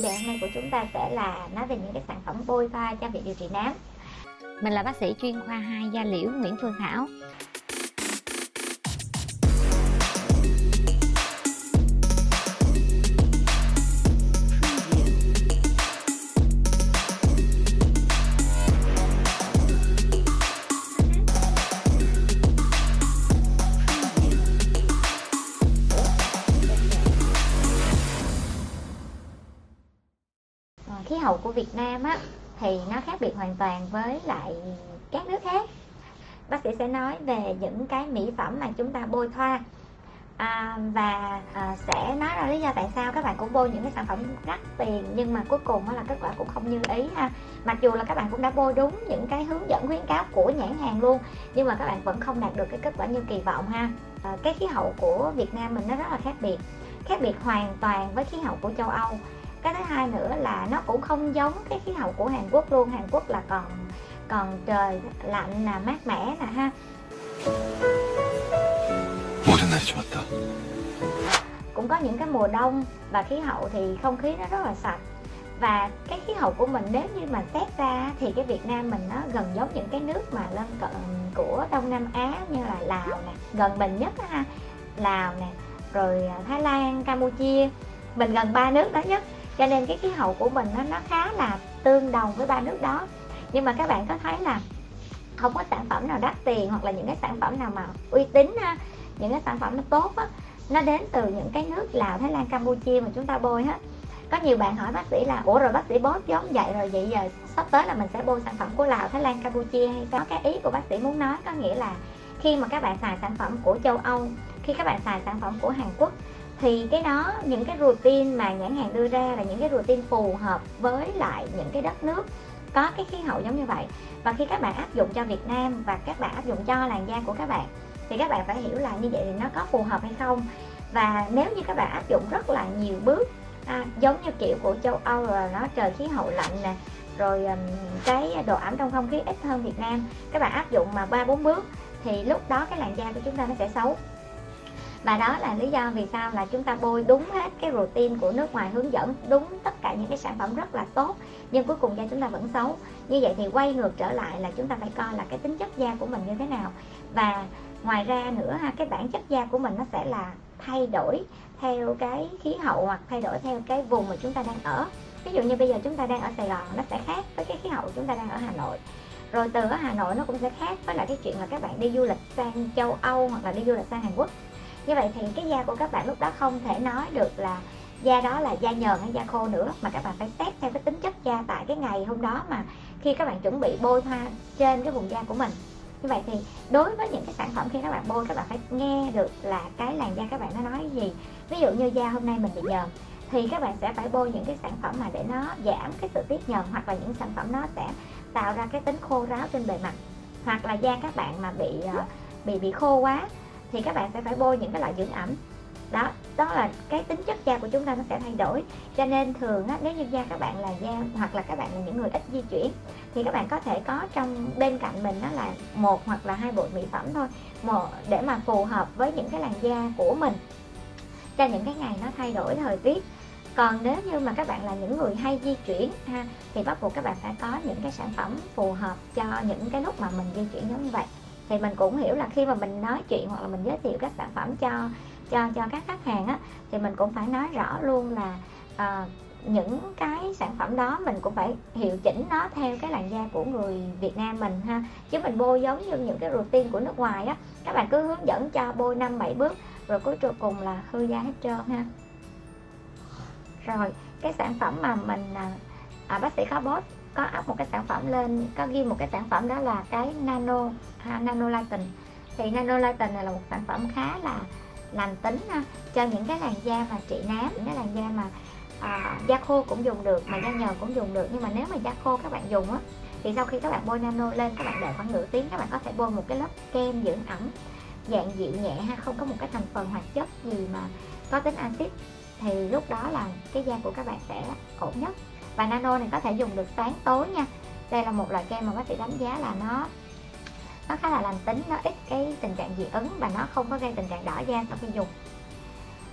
đề hôm nay của chúng ta sẽ là nói về những cái sản phẩm bôi thoa cho việc điều trị nám. Mình là bác sĩ chuyên khoa 2 da liễu Nguyễn Phương Thảo. Khí hậu của Việt Nam á, thì nó khác biệt hoàn toàn với lại các nước khác. Bác sĩ sẽ nói về những cái mỹ phẩm mà chúng ta bôi thoa và sẽ nói ra lý do tại sao các bạn cũng bôi những cái sản phẩm đắt tiền nhưng mà cuối cùng là kết quả cũng không như ý ha. Mặc dù là các bạn cũng đã bôi đúng những cái hướng dẫn khuyến cáo của nhãn hàng luôn, nhưng mà các bạn vẫn không đạt được cái kết quả như kỳ vọng ha. Cái khí hậu của Việt Nam mình nó rất là khác biệt hoàn toàn với khí hậu của châu Âu. Cái thứ hai nữa là nó cũng không giống cái khí hậu của Hàn Quốc luôn. Hàn Quốc là còn trời lạnh là mát mẻ nè ha. Cũng có những cái mùa đông và khí hậu thì không khí nó rất là sạch. Và cái khí hậu của mình nếu như mà xét ra thì cái Việt Nam mình nó gần giống những cái nước mà lân cận của Đông Nam Á như là Lào nè, gần mình nhất ha, Lào nè, rồi Thái Lan, Campuchia, mình gần 3 nước đó nhất. Cho nên cái khí hậu của mình nó khá là tương đồng với 3 nước đó. Nhưng mà các bạn có thấy là không có sản phẩm nào đắt tiền hoặc là những cái sản phẩm nào mà uy tín ha, những cái sản phẩm nó tốt á, nó đến từ những cái nước Lào, Thái Lan, Campuchia mà chúng ta bôi hết. Có nhiều bạn hỏi bác sĩ là ủa rồi bác sĩ bôi giống vậy rồi, vậy giờ sắp tới là mình sẽ bôi sản phẩm của Lào, Thái Lan, Campuchia hay sao? Cái ý của bác sĩ muốn nói có nghĩa là khi mà các bạn xài sản phẩm của châu Âu, khi các bạn xài sản phẩm của Hàn Quốc thì cái đó, những cái routine mà nhãn hàng đưa ra là những cái routine phù hợp với lại những cái đất nước có cái khí hậu giống như vậy. Và khi các bạn áp dụng cho Việt Nam và các bạn áp dụng cho làn da của các bạn thì các bạn phải hiểu là như vậy thì nó có phù hợp hay không. Và nếu như các bạn áp dụng rất là nhiều bước giống như kiểu của châu Âu là nó trời khí hậu lạnh nè, rồi cái độ ẩm trong không khí ít hơn Việt Nam, các bạn áp dụng mà 3-4 bước thì lúc đó cái làn da của chúng ta nó sẽ xấu. Và đó là lý do vì sao là chúng ta bôi đúng hết cái routine của nước ngoài hướng dẫn, đúng tất cả những cái sản phẩm rất là tốt, nhưng cuối cùng da chúng ta vẫn xấu. Như vậy thì quay ngược trở lại là chúng ta phải coi là cái tính chất da của mình như thế nào. Và ngoài ra nữa ha, cái bản chất da của mình nó sẽ là thay đổi theo cái khí hậu hoặc thay đổi theo cái vùng mà chúng ta đang ở. Ví dụ như bây giờ chúng ta đang ở Sài Gòn, nó sẽ khác với cái khí hậu chúng ta đang ở Hà Nội. Rồi từ ở Hà Nội nó cũng sẽ khác với lại cái chuyện là các bạn đi du lịch sang châu Âu hoặc là đi du lịch sang Hàn Quốc. Như vậy thì cái da của các bạn lúc đó không thể nói được là da đó là da nhờn hay da khô nữa, mà các bạn phải xét theo cái tính chất da tại cái ngày hôm đó mà khi các bạn chuẩn bị bôi thoa trên cái vùng da của mình. Như vậy thì đối với những cái sản phẩm khi các bạn bôi, các bạn phải nghe được là cái làn da các bạn nó nói gì. Ví dụ như da hôm nay mình bị nhờn thì các bạn sẽ phải bôi những cái sản phẩm mà để nó giảm cái sự tiết nhờn, hoặc là những sản phẩm nó sẽ tạo ra cái tính khô ráo trên bề mặt. Hoặc là da các bạn mà bị khô quá thì các bạn sẽ phải bôi những cái loại dưỡng ẩm. Đó là cái tính chất da của chúng ta nó sẽ thay đổi. Cho nên thường á, nếu như da các bạn là da hoặc là các bạn là những người ít di chuyển thì các bạn có thể có trong bên cạnh mình đó là 1 hoặc là 2 bộ mỹ phẩm thôi, để mà phù hợp với những cái làn da của mình cho những cái ngày nó thay đổi thời tiết. Còn nếu như mà các bạn là những người hay di chuyển ha, thì bắt buộc các bạn phải có những cái sản phẩm phù hợp cho những cái lúc mà mình di chuyển giống như vậy. Thì mình cũng hiểu là khi mà mình nói chuyện hoặc là mình giới thiệu các sản phẩm cho các khách hàng á, thì mình cũng phải nói rõ luôn là những cái sản phẩm đó mình cũng phải hiệu chỉnh nó theo cái làn da của người Việt Nam mình ha. Chứ mình bôi giống như những cái routine của nước ngoài á, các bạn cứ hướng dẫn cho bôi 5-7 bước rồi cuối cùng là hư da hết trơn ha. Rồi cái sản phẩm mà mình bác sĩ Khabot có up một cái sản phẩm lên, có ghi một cái sản phẩm đó là cái Nano Lighten. Thì Nano Lighten này là một sản phẩm khá là lành tính ha, cho những cái làn da mà trị nám, những cái làn da mà da khô cũng dùng được, mà da nhờn cũng dùng được. Nhưng mà nếu mà da khô các bạn dùng á, thì sau khi các bạn bôi nano lên, các bạn đợi khoảng nửa tiếng, các bạn có thể bôi một cái lớp kem dưỡng ẩm dạng dịu nhẹ ha, không có một cái thành phần hoạt chất gì mà có tính axit, thì lúc đó là cái da của các bạn sẽ ổn nhất. Và nano này có thể dùng được sáng tối nha. Đây là một loại kem mà bác sĩ đánh giá là nó khá là lành tính, nó ít cái tình trạng dị ứng và nó không có gây tình trạng đỏ da sau khi dùng.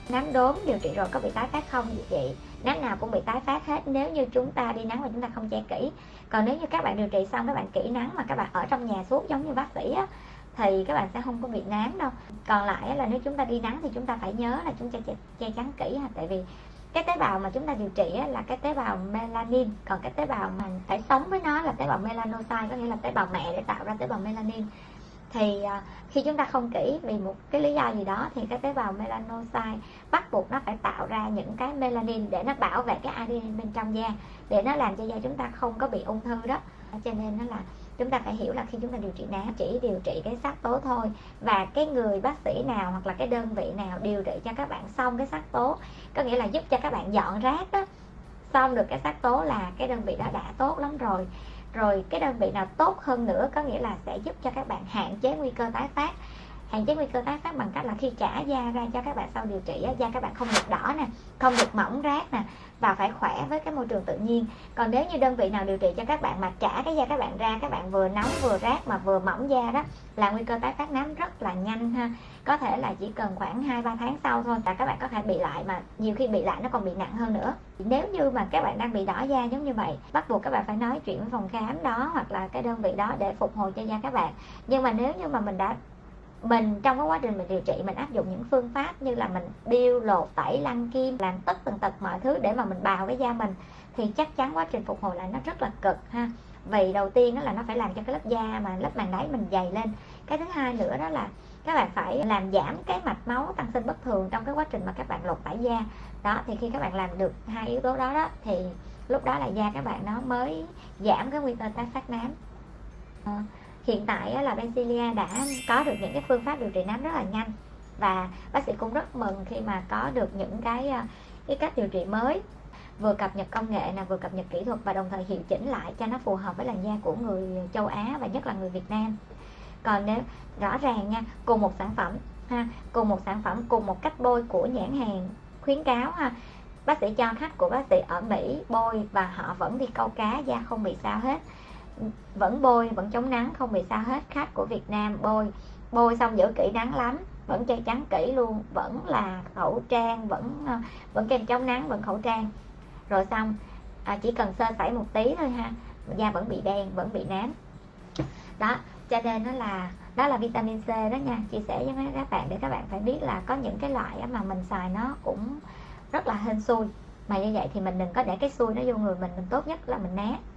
Nám đốm điều trị rồi có bị tái phát không chị? Nám nào cũng bị tái phát hết nếu như chúng ta đi nắng và chúng ta không che kỹ. Còn nếu như các bạn điều trị xong các bạn kỹ nắng mà các bạn ở trong nhà suốt giống như bác sĩ á, thì các bạn sẽ không có bị nám đâu. Còn lại là nếu chúng ta đi nắng thì chúng ta phải nhớ là chúng ta che chắn kỹ ha. Tại vì cái tế bào mà chúng ta điều trị là cái tế bào melanin, còn cái tế bào mà phải sống với nó là tế bào melanocyte, có nghĩa là tế bào mẹ để tạo ra tế bào melanin. Thì khi chúng ta không kỹ vì một cái lý do gì đó thì cái tế bào melanocyte bắt buộc nó phải tạo ra những cái melanin để nó bảo vệ cái ADN bên trong da, để nó làm cho da chúng ta không có bị ung thư đó. Cho nên nó là chúng ta phải hiểu là khi chúng ta điều trị nám chỉ điều trị cái sắc tố thôi, và cái người bác sĩ nào hoặc là cái đơn vị nào điều trị cho các bạn xong cái sắc tố, có nghĩa là giúp cho các bạn dọn rác đó, xong được cái sắc tố là cái đơn vị đó đã tốt lắm rồi. Rồi cái đơn vị nào tốt hơn nữa có nghĩa là sẽ giúp cho các bạn hạn chế nguy cơ tái phát. Hạn chế nguy cơ tái phát bằng cách là khi trả da ra cho các bạn sau điều trị, da các bạn không được đỏ nè, không được mỏng rát nè, và phải khỏe với cái môi trường tự nhiên. Còn nếu như đơn vị nào điều trị cho các bạn mà trả cái da các bạn ra, các bạn vừa nóng vừa rát mà vừa mỏng da đó, là nguy cơ tái phát nám rất là nhanh ha. Có thể là chỉ cần khoảng 2-3 tháng sau thôi là các bạn có thể bị lại, mà nhiều khi bị lại nó còn bị nặng hơn nữa. Nếu như mà các bạn đang bị đỏ da giống như vậy, bắt buộc các bạn phải nói chuyện với phòng khám đó hoặc là cái đơn vị đó để phục hồi cho da các bạn. Nhưng mà nếu như mà mình trong cái quá trình mình điều trị, mình áp dụng những phương pháp như là mình biêu, lột, tẩy, lăn kim, làm tất tần tật mọi thứ để mà mình bào cái da mình, thì chắc chắn quá trình phục hồi lại nó rất là cực ha. Vì đầu tiên đó là nó phải làm cho cái lớp da mà lớp màng đáy mình dày lên. Cái thứ hai nữa đó là các bạn phải làm giảm cái mạch máu tăng sinh bất thường trong cái quá trình mà các bạn lột tẩy da đó. Thì khi các bạn làm được hai yếu tố đó thì lúc đó là da các bạn nó mới giảm cái nguy cơ tái phát nám. Hiện tại là Bencilia đã có được những cái phương pháp điều trị nám rất là nhanh, và bác sĩ cũng rất mừng khi mà có được những cái cách điều trị mới, vừa cập nhật công nghệ vừa cập nhật kỹ thuật, và đồng thời hiệu chỉnh lại cho nó phù hợp với làn da của người châu Á và nhất là người Việt Nam. Còn nếu rõ ràng nha, cùng một sản phẩm ha, cùng một sản phẩm, cùng một cách bôi của nhãn hàng khuyến cáo ha, bác sĩ cho khách của bác sĩ ở Mỹ bôi và họ vẫn đi câu cá, da không bị sao hết, vẫn bôi, vẫn chống nắng, không bị sao hết. Khách của Việt Nam bôi xong giữ kỹ nắng lắm, vẫn che chắn kỹ luôn, vẫn là khẩu trang, vẫn kem chống nắng, vẫn khẩu trang, rồi xong chỉ cần sơ sẩy một tí thôi ha, da vẫn bị đen, vẫn bị nám đó. Cho nên đó là vitamin C đó nha, chia sẻ với các bạn để các bạn phải biết là có những cái loại mà mình xài nó cũng rất là hên xui, mà như vậy thì mình đừng có để cái xui nó vô người mình tốt nhất là mình né.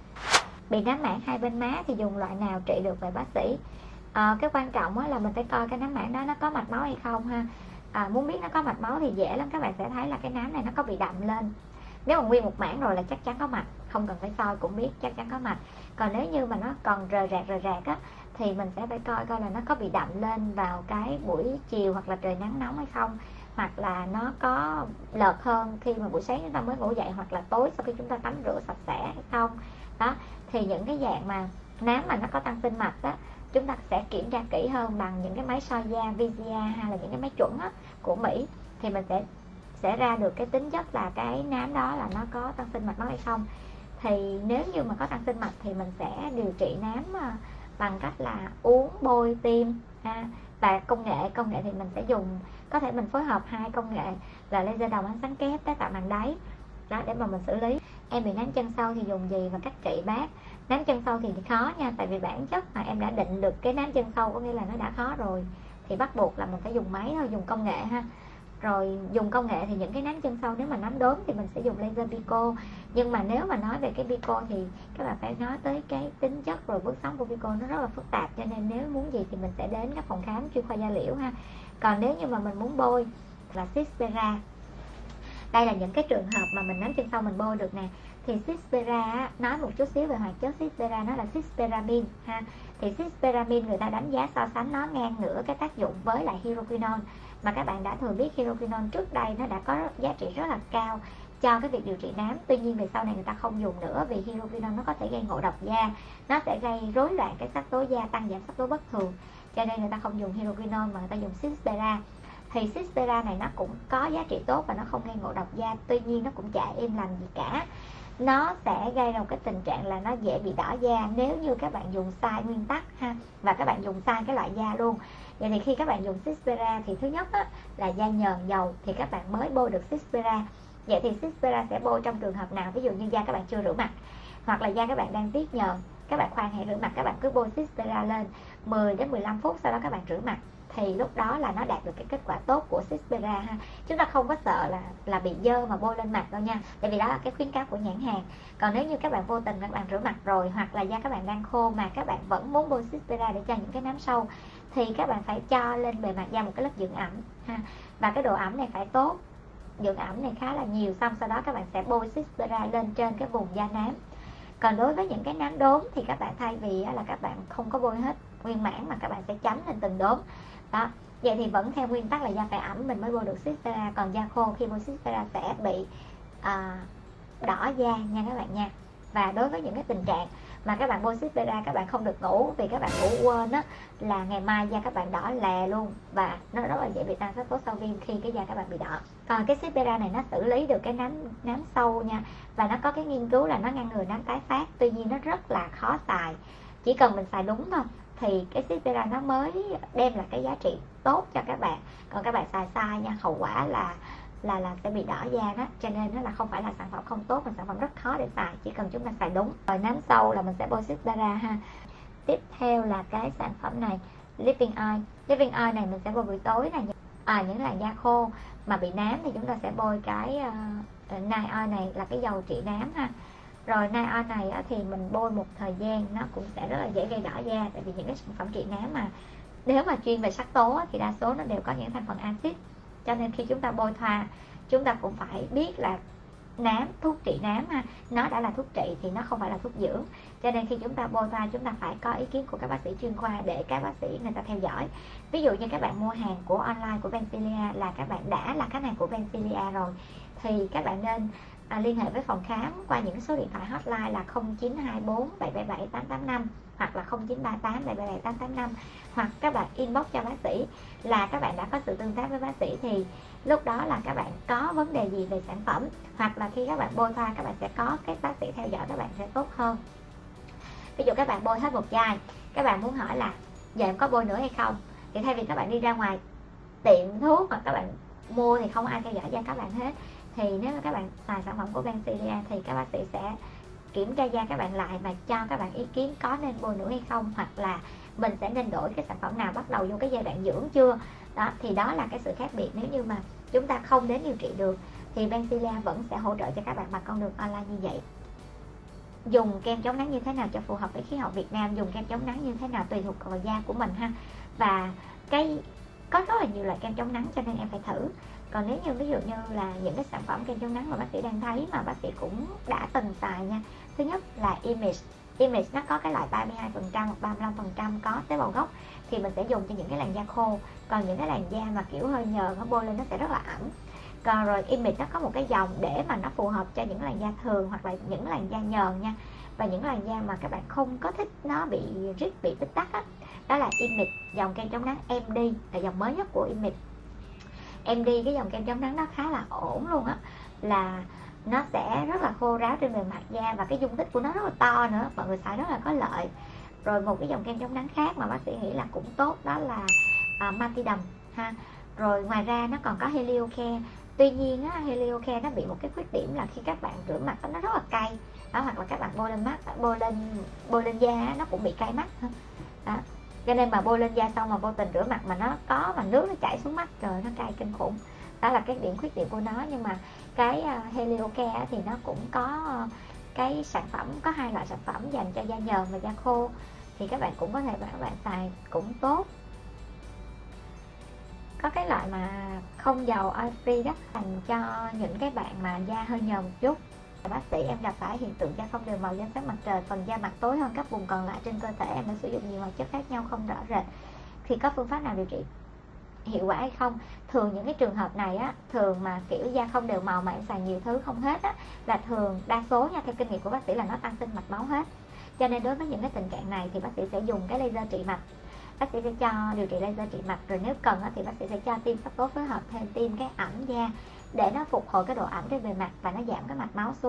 Bị nám mảng hai bên má thì dùng loại nào trị được vậy bác sĩ? Cái quan trọng là mình phải coi cái nám mảng đó nó có mạch máu hay không ha. Muốn biết nó có mạch máu thì dễ lắm, các bạn sẽ thấy là cái nám này nó có bị đậm lên. Nếu mà nguyên một mảng rồi là chắc chắn có mạch, không cần phải soi cũng biết chắc chắn có mạch. Còn nếu như mà nó còn rời rạc á, thì mình sẽ phải coi là nó có bị đậm lên vào cái buổi chiều hoặc là trời nắng nóng hay không, hoặc là nó có lợt hơn khi mà buổi sáng chúng ta mới ngủ dậy, hoặc là tối sau khi chúng ta tắm rửa sạch sẽ hay không đó. Thì những cái dạng mà nám mà nó có tăng sinh mạch á, chúng ta sẽ kiểm tra kỹ hơn bằng những cái máy soi da VCA hay là những cái máy chuẩn á, của Mỹ, thì mình sẽ ra được cái tính chất là cái nám đó là nó có tăng sinh mạch máu hay không. Thì nếu như mà có tăng sinh mạch thì mình sẽ điều trị nám bằng cách là uống, bôi, tiêm và công nghệ thì mình sẽ dùng, có thể mình phối hợp hai công nghệ là laser đồng ánh sáng kép, tái tạo màng đáy đó để mà mình xử lý. Em bị nám chân sâu thì dùng gì và cách trị bác? Nám chân sâu thì khó nha, tại vì bản chất mà em đã định được cái nám chân sâu có nghĩa là nó đã khó rồi, thì bắt buộc là mình phải dùng máy thôi, dùng công nghệ ha. Rồi dùng công nghệ thì những cái nám chân sâu, nếu mà nám đốm thì mình sẽ dùng laser Pico. Nhưng mà nếu mà nói về cái Pico thì các bạn phải nói tới cái tính chất rồi bước sống của Pico nó rất là phức tạp, cho nên nếu muốn gì thì mình sẽ đến các phòng khám chuyên khoa da liễu ha. Còn nếu như mà mình muốn bôi là Cispera, đây là những cái trường hợp mà mình nám chân sâu mình bôi được nè. Thì Cispera, nói một chút xíu về hoạt chất Cispera, nó là Cisperamin ha. Thì Cisperamin người ta đánh giá so sánh nó ngang ngửa cái tác dụng với lại hydroquinone, mà các bạn đã thường biết hydroquinone trước đây nó đã có giá trị rất là cao cho cái việc điều trị nám. Tuy nhiên về sau này người ta không dùng nữa vì hydroquinone nó có thể gây ngộ độc da, nó sẽ gây rối loạn cái sắc tố da, tăng giảm sắc tố bất thường, cho nên người ta không dùng hydroquinone mà người ta dùng Cispera. Thì Cispera này nó cũng có giá trị tốt và nó không gây ngộ độc da, tuy nhiên nó cũng chả êm lành gì cả. nó sẽ gây ra một cái tình trạng là nó dễ bị đỏ da nếu như các bạn dùng sai nguyên tắc ha, và các bạn dùng sai cái loại da luôn. Vậy thì khi các bạn dùng Cispera thì thứ nhất á, là da nhờn dầu thì các bạn mới bôi được Cispera. Vậy thì Cispera sẽ bôi trong trường hợp nào? Ví dụ như da các bạn chưa rửa mặt, hoặc là da các bạn đang tiết nhờn, các bạn khoan hãy rửa mặt, các bạn cứ bôi Cispera lên 10 đến 15 phút, sau đó các bạn rửa mặt, thì lúc đó là nó đạt được cái kết quả tốt của Cispera ha. Chúng ta không có sợ là bị dơ mà bôi lên mặt đâu nha, tại vì đó là cái khuyến cáo của nhãn hàng. Còn nếu như các bạn vô tình các bạn rửa mặt rồi, hoặc là da các bạn đang khô mà các bạn vẫn muốn bôi Cispera để cho những cái nám sâu, thì các bạn phải cho lên bề mặt da một cái lớp dưỡng ẩm ha, và cái độ ẩm này phải tốt, dưỡng ẩm này khá là nhiều, xong sau đó các bạn sẽ bôi Cispera lên trên cái vùng da nám. Còn đối với những cái nám đốm thì các bạn thay vì là các bạn không có bôi hết nguyên mảng mà các bạn sẽ chấm lên từng đốm đó. Vậy thì vẫn theo nguyên tắc là da phải ẩm mình mới bôi được Cispera, còn da khô khi bôi Cispera sẽ bị đỏ da nha các bạn nha. Và đối với những cái tình trạng mà các bạn bôi Cispera các bạn không được ngủ vì các bạn ngủ quên á, là ngày mai da các bạn đỏ lè luôn, và nó rất là dễ bị tăng sắc tố sau viêm khi cái da các bạn bị đỏ. Còn cái Cispera này nó xử lý được cái nám sâu nha, và nó có cái nghiên cứu là nó ngăn ngừa nám tái phát. Tuy nhiên nó rất là khó xài, chỉ cần mình xài đúng thôi thì cái Cispera nó mới đem lại cái giá trị tốt cho các bạn. Còn các bạn xài sai nha, hậu quả là sẽ bị đỏ da đó. Cho nên nó là không phải là sản phẩm không tốt, mà sản phẩm rất khó để xài, chỉ cần chúng ta xài đúng. Rồi nám sâu là mình sẽ bôi Cispera ha. Tiếp theo là cái sản phẩm này, Living Oil. Living Oil này mình sẽ bôi buổi tối này. Những làn da khô mà bị nám thì chúng ta sẽ bôi cái Night Oil này, là cái dầu trị nám ha. Rồi Night Oil này thì mình bôi một thời gian nó cũng sẽ rất là dễ gây đỏ da, tại vì những cái sản phẩm trị nám mà nếu mà chuyên về sắc tố thì đa số nó đều có những thành phần axit, cho nên khi chúng ta bôi thoa chúng ta cũng phải biết là nám, thuốc trị nám ha, nó đã là thuốc trị thì nó không phải là thuốc dưỡng. Cho nên khi chúng ta bôi thoa chúng ta phải có ý kiến của các bác sĩ chuyên khoa để các bác sĩ người ta theo dõi. Ví dụ như các bạn mua hàng của online của Bencilia là các bạn đã là khách hàng của Bencilia rồi, thì các bạn nên liên hệ với phòng khám qua những số điện thoại hotline là 0924 777 885 hoặc là 0938 777 885, hoặc các bạn inbox cho bác sĩ là các bạn đã có sự tương tác với bác sĩ, thì lúc đó là các bạn có vấn đề gì về sản phẩm, hoặc là khi các bạn bôi thoa các bạn sẽ có cái bác sĩ theo dõi các bạn sẽ tốt hơn. Ví dụ các bạn bôi hết một chai, các bạn muốn hỏi là giờ em có bôi nữa hay không, thì thay vì các bạn đi ra ngoài tiệm thuốc hoặc các bạn mua thì không ai theo dõi da các bạn hết, thì nếu mà các bạn xài sản phẩm của Bencilia thì các bác sĩ sẽ kiểm tra da các bạn lại và cho các bạn ý kiến có nên bôi nữa hay không, hoặc là mình sẽ nên đổi cái sản phẩm nào bắt đầu vô cái giai đoạn dưỡng chưa đó. Thì đó là cái sự khác biệt. Nếu như mà chúng ta không đến điều trị được thì Bencilia vẫn sẽ hỗ trợ cho các bạn bằng con đường online như vậy. Dùng kem chống nắng như thế nào cho phù hợp với khí hậu Việt Nam, dùng kem chống nắng như thế nào tùy thuộc vào da của mình ha. Và có rất là nhiều loại kem chống nắng cho nên em phải thử. Còn nếu như ví dụ như là những cái sản phẩm kem chống nắng mà bác sĩ đang thấy mà bác sĩ cũng đã từng xài nha, thứ nhất là Image nó có cái loại 32% hoặc 35% có tế bào gốc, thì mình sẽ dùng cho những cái làn da khô. Còn những cái làn da mà kiểu hơi nhờn nó bôi lên nó sẽ rất là ẩm. Còn rồi Image nó có một cái dòng để mà nó phù hợp cho những làn da thường hoặc là những làn da nhờn nha, và những làn da mà các bạn không có thích nó bị rít, bị tích tắc á, đó là Image. Dòng kem chống nắng MD là dòng mới nhất của Image. MD cái dòng kem chống nắng nó khá là ổn luôn á, là nó sẽ rất là khô ráo trên bề mặt da, và cái dung tích của nó rất là to nữa, mọi người xài rất là có lợi. Rồi một cái dòng kem chống nắng khác mà bác sĩ nghĩ là cũng tốt đó là Matidum ha. Rồi ngoài ra nó còn có Heliocare. Tuy nhiên á, Heliocare nó bị một cái khuyết điểm là khi các bạn rửa mặt nó rất là cay đó, hoặc là các bạn bôi lên mắt, bôi lên da nó cũng bị cay mắt đó. Cho nên mà bôi lên da xong mà vô tình rửa mặt mà nó có mà nước nó chảy xuống mắt, trời nó cay kinh khủng. Đó là cái khuyết điểm của nó. Nhưng mà cái Heliocare thì nó cũng có cái sản phẩm, có hai loại sản phẩm dành cho da nhờn và da khô, thì các bạn cũng có thể các bạn xài cũng tốt. Có cái loại mà không dầu oil free đó, dành cho những cái bạn mà da hơi nhờn một chút. Bác sĩ em gặp phải hiện tượng da không đều màu do ánh sáng mặt trời, phần da mặt tối hơn các vùng còn lại trên cơ thể, em đã sử dụng nhiều hoạt chất khác nhau không rõ rệt, thì có phương pháp nào điều trị hiệu quả hay không? Thường những cái trường hợp này á, thường mà kiểu da không đều màu mà em xài nhiều thứ không hết á, là thường đa số nha, theo kinh nghiệm của bác sĩ là nó tăng sinh mạch máu hết. Cho nên đối với những cái tình trạng này thì bác sĩ sẽ dùng cái laser trị mạch. Bác sĩ sẽ cho điều trị laser trị mạch, rồi nếu cần á, thì bác sĩ sẽ cho tiêm sắc tố phối hợp thêm tiêm cái ẩm da để nó phục hồi cái độ ẩm trên bề mặt và nó giảm cái mạch máu xuống.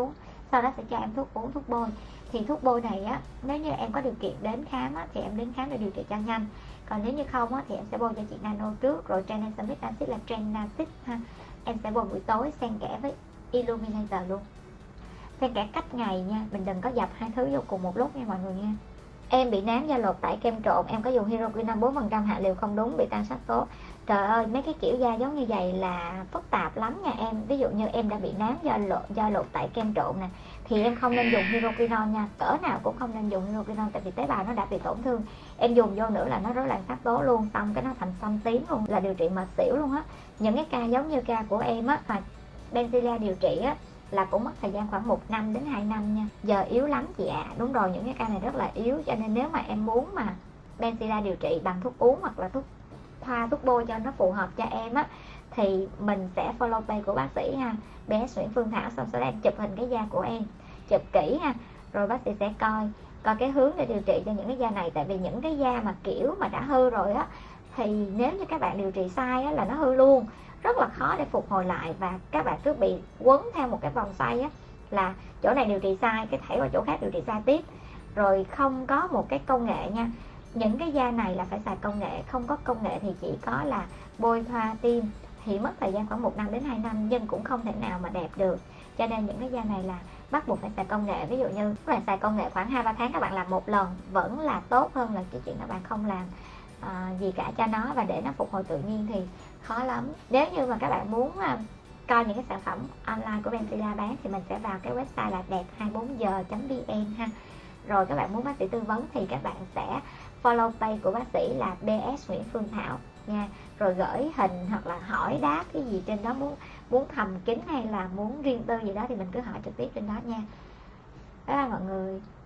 sau đó sẽ cho em thuốc uống, thuốc bôi. Thì thuốc bôi này á, nếu như em có điều kiện đến khám á, thì em đến khám để điều trị cho nhanh. Còn nếu như không á, thì em sẽ bôi cho chị nano trước, rồi tranexamic acid là Trenacid ha, em sẽ bôi buổi tối xen kẽ với illuminator luôn, xen kẽ cách ngày nha, mình đừng có dập hai thứ vô cùng một lúc nha mọi người nha. Em bị nám do lột tẩy kem trộn, em có dùng hydroquinone 4% hạ liều không đúng, bị tăng sắc tố. Trời ơi, mấy cái kiểu da giống như vậy là phức tạp lắm nha em. Ví dụ như em đã bị nám do lột tẩy kem trộn nè, thì em không nên dùng hydroquinone nha, cỡ nào cũng không nên dùng hydroquinone, tại vì tế bào nó đã bị tổn thương. Em dùng vô nữa là nó rối loạn sắc tố luôn, xong cái nó thành xăm tím luôn, là điều trị mệt xỉu luôn á. Những cái ca giống như ca của em á, mà Benzilla điều trị á, là cũng mất thời gian khoảng 1 năm đến 2 năm nha. Giờ yếu lắm chị ạ. Đúng rồi, những cái ca này rất là yếu, cho nên nếu mà em muốn mà Benzilla điều trị bằng thuốc uống hoặc là thuốc thoa, thuốc bôi cho nó phù hợp cho em á, thì mình sẽ follow page của bác sĩ ha, bé Nguyễn Phương Thảo, xong sau đó em chụp hình cái da của em, chụp kỹ ha, rồi bác sĩ sẽ coi cái hướng để điều trị cho những cái da này. Tại vì những cái da mà kiểu mà đã hư rồi á, thì nếu như các bạn điều trị sai á, là nó hư luôn, rất là khó để phục hồi lại, và các bạn cứ bị quấn theo một cái vòng xoay á, là chỗ này điều trị sai cái thảy qua chỗ khác điều trị sai tiếp, rồi không có một cái công nghệ nha. Những cái da này là phải xài công nghệ, không có công nghệ thì chỉ có là bôi thoa tiêm, thì mất thời gian khoảng 1 năm đến 2 năm, nhưng cũng không thể nào mà đẹp được. Cho nên những cái da này là bắt buộc phải xài công nghệ. Ví dụ như các bạn xài công nghệ khoảng 2-3 tháng các bạn làm một lần vẫn là tốt hơn là cái chuyện các bạn không làm gì cả cho nó, và để nó phục hồi tự nhiên thì khó lắm. Nếu như mà các bạn muốn coi những cái sản phẩm online của Benzilla bán thì mình sẽ vào cái website là đẹp24giờ.vn ha. Rồi các bạn muốn bác sĩ tư vấn thì các bạn sẽ follow page của bác sĩ là BS Nguyễn Phương Thảo nha, rồi gửi hình hoặc là hỏi đáp cái gì trên đó, muốn thầm kín hay là muốn riêng tư gì đó thì mình cứ hỏi trực tiếp trên đó nha. Bye bye mọi người.